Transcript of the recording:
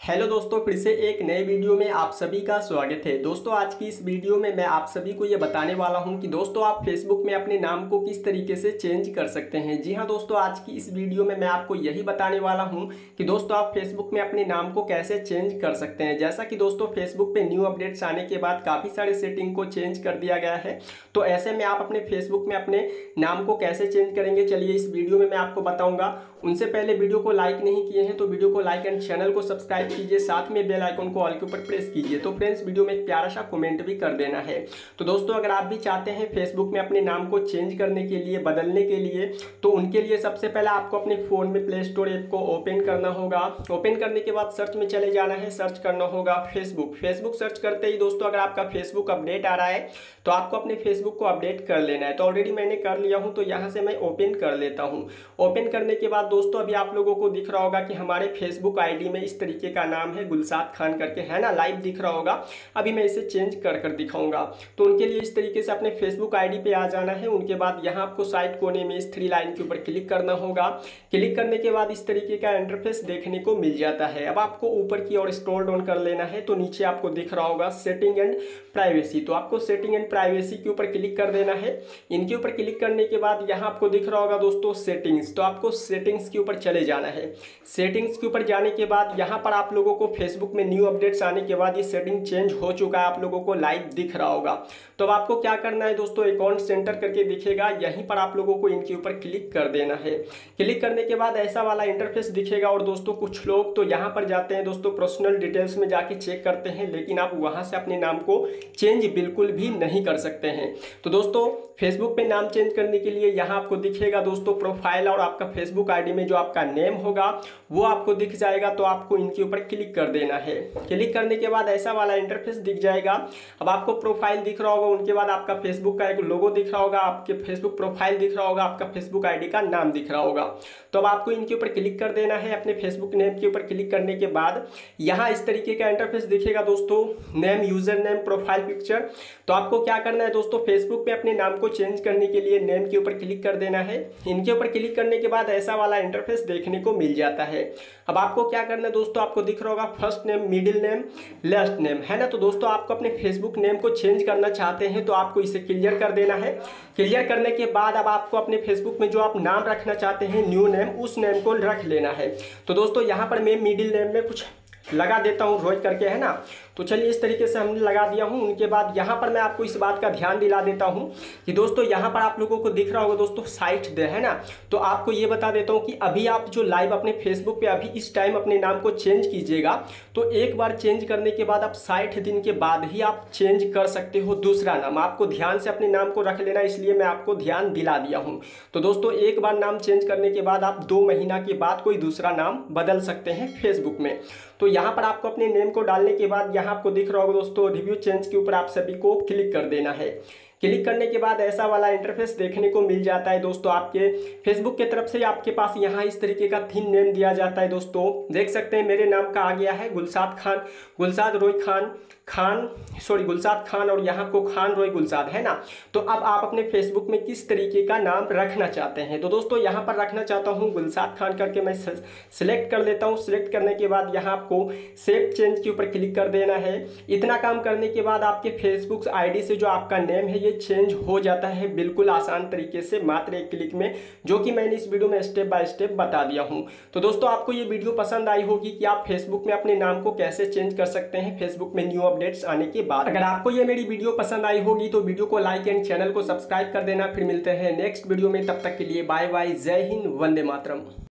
Hello दोस्तों, फिर से एक नए वीडियो में आप सभी का स्वागत है। दोस्तों आज की इस वीडियो में मैं आप सभी को ये बताने वाला हूं कि दोस्तों आप फेसबुक में अपने नाम को किस तरीके से चेंज कर सकते हैं। जी हां दोस्तों, आज की इस वीडियो में मैं आपको यही बताने वाला हूं कि दोस्तों आप फेसबुक में अपने नाम को कैसे चेंज कर सकते हैं। जैसा कि दोस्तों फेसबुक पे न्यू अपडेट्स आने के बाद काफ़ी सारे सेटिंग को चेंज कर दिया गया है, तो ऐसे में आप अपने फेसबुक में अपने नाम को कैसे चेंज करेंगे, चलिए इस वीडियो में मैं आपको बताऊँगा। उनसे पहले वीडियो को लाइक नहीं किए हैं तो वीडियो को लाइक एंड चैनल को सब्सक्राइब कीजिए, साथ में बेल आइकन को ऑल के ऊपर प्रेस कीजिए। तो फ्रेंड्स वीडियो में एक प्यारा सा कमेंट भी कर देना है। तो दोस्तों अगर आप भी चाहते हैं फेसबुक में अपने नाम को चेंज करने के लिए, बदलने के लिए, तो उनके लिए सबसे पहले आपको अपने फ़ोन में प्ले स्टोर ऐप को ओपन करना होगा। ओपन करने के बाद सर्च में चले जाना है, सर्च करना होगा फेसबुक। फेसबुक सर्च करते ही दोस्तों अगर आपका फेसबुक अपडेट आ रहा है तो आपको अपने फेसबुक को अपडेट कर लेना है। तो ऑलरेडी मैंने कर लिया हूँ, तो यहाँ से मैं ओपन कर लेता हूँ। ओपन करने के बाद दोस्तों अभी आप लोगों को दिख रहा होगा कि हमारे फेसबुक आईडी में इस तरीके का नाम है, गुलसाद खान करके, है ना, लाइव दिख रहा होगा। अभी मैं इसे चेंज कर कर दिखाऊंगा। तो उनके लिए इस तरीके से अपने फेसबुक आईडी पे आ जाना है। उनके बाद यहाँ आपको साइड कोने में इस 3 लाइन के ऊपर क्लिक करना होगा। क्लिक करने के बाद इस तरीके का इंटरफेस देखने को मिल जाता है। अब आपको ऊपर की ओर स्क्रॉल डाउन कर लेना है, तो नीचे आपको दिख रहा होगा सेटिंग एंड प्राइवेसी। तो आपको सेटिंग एंड प्राइवेसी के ऊपर क्लिक कर देना है। इनके ऊपर क्लिक करने के बाद यहाँ आपको दिख रहा होगा दोस्तों सेटिंग्स। तो आपको सेटिंग्स के ऊपर चले जाना है। सेटिंग्स के ऊपर जाने के बाद यहाँ पर आप लोगों को फेसबुक में न्यू अपडेट्स आने के बाद ये सेटिंग चेंज हो चुका है, आप लोगों को लाइव दिख रहा होगा। तो अब आपको क्या करना है दोस्तों, अकाउंट सेंटर करके दिखेगा, यहीं पर आप लोगों को इनके ऊपर क्लिक कर देना है। क्लिक करने के बाद ऐसा वाला इंटरफेस दिखेगा। और दोस्तों कुछ लोग तो यहाँ पर जाते हैं दोस्तों, पर्सनल डिटेल्स में जाके चेक करते हैं, लेकिन आप वहाँ से अपने नाम को चेंज बिल्कुल भी नहीं कर सकते हैं। तो दोस्तों फेसबुक पे नाम चेंज करने के लिए यहाँ आपको दिखेगा दोस्तों प्रोफाइल, और आपका फेसबुक आईडी में जो आपका नेम होगा वो आपको दिख जाएगा। तो आपको इनके ऊपर क्लिक कर देना है। क्लिक करने के बाद ऐसा वाला इंटरफेस दिख जाएगा। अब आपको प्रोफाइल दिख रहा होगा, उनके बाद आपका फेसबुक का एक लोगो दिख रहा होगा, आपके फेसबुक प्रोफाइल दिख रहा होगा, आपका फेसबुक आईडी का नाम दिख रहा होगा। तो अब आपको इनके ऊपर क्लिक कर देना है। अपने फेसबुक नेम के ऊपर क्लिक करने के बाद यहाँ इस तरीके का इंटरफेस दिखेगा दोस्तों, name, user name, profile picture. तो आपको क्या करना है दोस्तों, फेसबुक पे अपने नाम को चेंज करने के लिए नेम के ऊपर क्लिक कर देना है। इनके ऊपर क्लिक करने के बाद ऐसा वाला इंटरफेस देखने को मिल जाता है। अब आपको क्या करना है दोस्तों, आपको दिख रहा होगा first name, middle name, last name, है ना। तो दोस्तों आपको अपने फेसबुक नेम को चेंज करना चाहते हैं तो आपको इसे क्लियर कर देना है। क्लियर करने के बाद अब आपको अपने फेसबुक में जो आप नाम रखना चाहते हैं, न्यू नेम, उस नेम को रख लेना है। तो दोस्तों यहाँ पर मैं मिडिल नेम में कुछ लगा देता हूँ रोज करके, है ना। तो चलिए इस तरीके से हमने लगा दिया हूँ। उनके बाद यहाँ पर मैं आपको इस बात का ध्यान दिला देता हूँ कि दोस्तों यहाँ पर आप लोगों को दिख रहा होगा दोस्तों 60 दिन, है ना। तो आपको ये बता देता हूँ कि अभी आप जो लाइव अपने फेसबुक पे अभी इस टाइम अपने नाम को चेंज कीजिएगा, तो एक बार चेंज करने के बाद आप 60 दिन के बाद ही आप चेंज कर सकते हो दूसरा नाम। आपको ध्यान से अपने नाम को रख लेना, इसलिए मैं आपको ध्यान दिला दिया हूँ। तो दोस्तों एक बार नाम चेंज करने के बाद आप 2 महीना के बाद कोई दूसरा नाम बदल सकते हैं फेसबुक में। तो यहाँ पर आपको अपने नेम को डालने के बाद यहाँ आपको दिख रहा होगा दोस्तों रिव्यू चेंज के ऊपर आप सभी को क्लिक कर देना है। क्लिक करने के बाद ऐसा वाला इंटरफेस देखने को मिल जाता है दोस्तों। आपके फेसबुक की तरफ से आपके पास यहाँ इस तरीके का थीम नेम दिया जाता है दोस्तों। देख सकते हैं मेरे नाम का आ गया है गुलसाद खान, गुलसाद रोय गुलसाद खान, और यहाँ को खान रोय गुलसाद, है ना। तो अब आप अपने फेसबुक में किस तरीके का नाम रखना चाहते हैं, तो दोस्तों यहाँ पर रखना चाहता हूँ गुलसाद खान करके मैं सिलेक्ट कर लेता हूँ। सिलेक्ट करने के बाद यहाँ आपको सेव चेंज के ऊपर क्लिक कर देना है। इतना काम करने के बाद आपके फेसबुक आईडी से जो आपका नेम है ये चेंज हो जाता है बिल्कुल आसान तरीके से, मात्र एक क्लिक में, जो कि मैंने इस वीडियो में स्टेप बाय स्टेप बता दिया हूं। तो दोस्तों आपको ये वीडियो पसंद आई होगी कि आप फेसबुक में अपने नाम को कैसे चेंज कर सकते हैं फेसबुक में न्यू अपडेट्स आने के बाद। अगर आपको ये मेरी वीडियो पसंद आई होगी तो वीडियो को लाइक एंड चैनल को सब्सक्राइब कर देना। फिर मिलते हैं नेक्स्ट वीडियो में, तब तक के लिए बाय बाय, जय हिंद, वंदे मातरम।